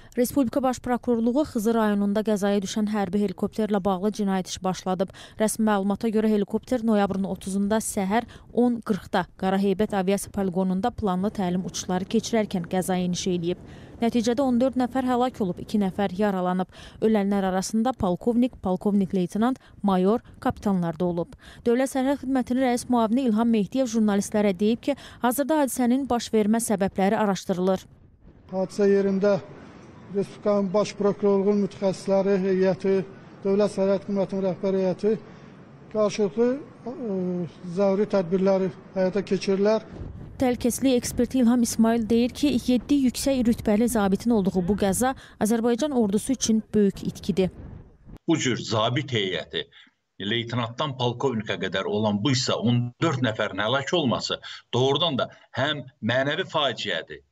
Respublika Baş Prokurorluğu Xızı rayonunda qəzaya düşən hərbi helikopterlə bağlı cinayət işi başladıb. Rəsmi məlumata görə helikopter noyabrın 30-da səhər 10:40-da Qaraheybət aviasiya poligonunda planlı təlim uçuşları keçirərkən qəzaya eniş eləyib. Nəticədə 14 nəfər həlak olub, 2 nəfər yaralanıb. Ölənlər arasında polkovnik, polkovnik leytenant, mayor, kapitanlar da olub. Dövlət Sərhəd Xidmətinin rəis müavini İlham Mehdiyev jurnalistlərə deyib ki, hazırda hadisənin baş vermə səbəbləri araşdırılır. Hadisə yerində Respublikanın Baş Prokurorluğunun mütəxəssisləri heyəti, Dövlət Sərhəd Xidmətinin rəhbər heyəti qarşılıqlı zəruri tədbirləri həyata keçirirlər. Təhlükəsizlik eksperti İlham İsmail deyir ki, 7 yüksək rütbəli zabitin olduğu bu qəza Azərbaycan ordusu üçün böyük itkidir. Bu cür zabit heyəti, leytenantdan polkovnika qədər olan bu isə 14 nəfərin həlak olması doğrudan da həm mənəvi faciədir,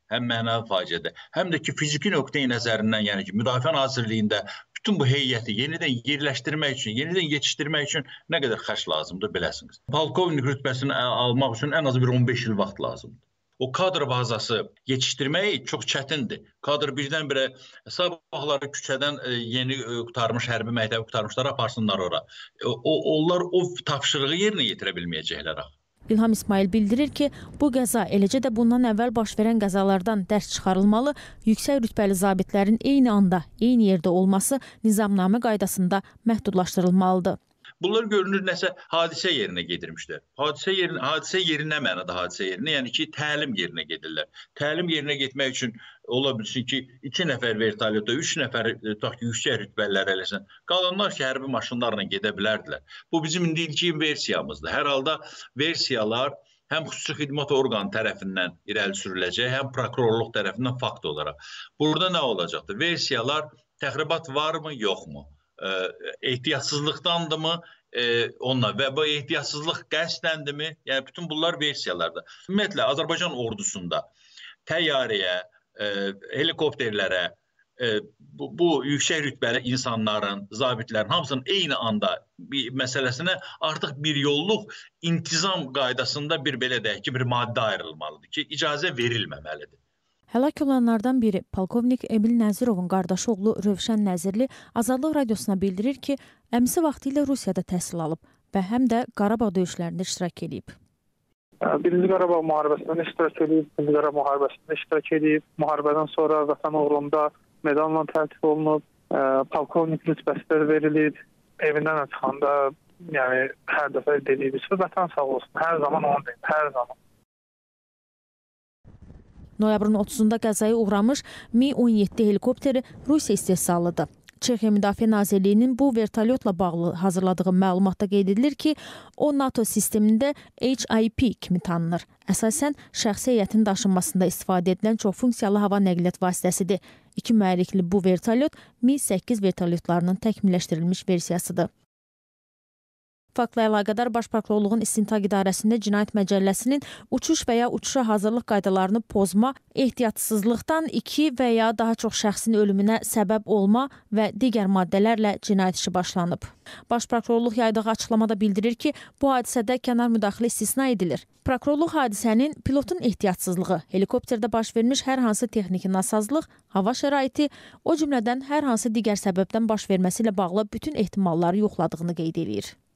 həm də ki, fiziki nöqteyi nəzərindən, yəni ki, Müdafiə Nazirliyində bütün bu heyəti yenidən yerləşdirmək üçün, yenidən yetişdirmək üçün nə qədər xərc lazımdır, biləsiniz. Polkovnik rütbəsini almaq üçün ən az bir 15 il vaxt lazımdır. O kadr bazası yetişdirmək çox çətindir. Kadr birdən-birə sabahları küçədən yeni qutarmış, hərbi məktəbi qutarmışlar, aparsınlar ora. Onlar o tapşırığı yerinə yetirə bilməyəcəklər. İlham İsmail bildirir ki, bu qəza eləcə də bundan əvvəl baş verən qəzalardan dərs çıxarılmalı, yüksək rütbəli zabitlərin eyni anda, eyni yerdə olması nizamnamə qaydasında məhdudlaşdırılmalıdır. Bunlar görünür nəsə hadisə yerinə gedirmişlər. Hadisə yeri nə mənada hadisə yerinə? Yəni ki, təlim yerinə gedirlər. Təlim yerinə getmək üçün ola bilsin ki, 2 nəfər vertolyotda, 3 nəfər yüksək rütbəlilər eləsin. Qalanlar ki, hərbi maşınlarla gedə bilərdilər. Bu bizim indiki versiyamızdır. Hər halda versiyalar həm xüsusi xidmət orqanı tərəfindən irəli sürüləcək, həm prokurorluq tərəfindən fakt olaraq. Burada nə olacaqdır? Versiyalar təxribat varmı, yoxmu? Ehtiyatsızlıqdandırmı onunla və bu ehtiyatsızlıq qəsdəndirmi? Yəni, bütün bunlar versiyalardır. Ümumiyyətlə, Azərbaycan ordusunda təyyarəyə, helikopterlərə, bu yüksək rütbəli insanların, zabitlərin hamısının eyni anda məsələsinə artıq bir yolluq intizam qaydasında belə deyək ki, bir maddə ayrılmalıdır ki, icazə verilməməlidir. Həlak olanlardan biri polkovnik Emil Nəzirovun qardaşı oğlu Rövşən Nəzirli Azadlıq Radiosuna bildirir ki, əmisi vaxtı ilə Rusiyada təhsil alıb və həm də Qarabağ döyüşlərində iştirak edib. Birinci Qarabağ müharibəsində iştirak edib, ikinci Qarabağ müharibəsində iştirak edib. Müharibədən sonra Vətən uğrunda medalla təltif olunub, polkovnik rütbəsi verilib. Evindən çıxanda, yəni hər dəfə dediyimiz ki, Vətən sağ olsun, hər zaman onu deyib, hər zaman. Noyabrın 30-da qəzaya uğramış Mi-17 helikopteri Rusiya istehsalıdır. Çexiya Müdafiə Nazirliyinin bu vertolyotla bağlı hazırladığı məlumatda qeyd edilir ki, o NATO sistemində HIP kimi tanınır. Əsasən, şəxsi heyətin daşınmasında istifadə edilən çoxfunksiyalı hava nəqliyyat vasitəsidir. 2 mühərrikli bu vertolyot Mi-8 vertolyotlarının təkmilləşdirilmiş versiyasıdır. Faktla əlaqədar Baş Prokurorluğun İstintaq İdarəsində Cinayət Məcəlləsinin uçuş və ya uçuşa hazırlıq qaydalarını pozma, ehtiyatsızlıqdan 2 və ya daha çox şəxsin ölümünə səbəb olma və digər maddələrlə cinayət işi başlanıb. Baş Prokurorluq yaydığı açıqlamada bildirir ki, bu hadisədə kənar müdaxilə istisna edilir. Prokurorluq hadisənin pilotun ehtiyatsızlığı, helikopterdə baş vermiş hər hansı texniki nasazlıq, hava şəraiti, o cümlədən hər hansı digər səbəbdən baş verməsi ilə bağlı bütün ehtimalları yoxladığını qeyd edir.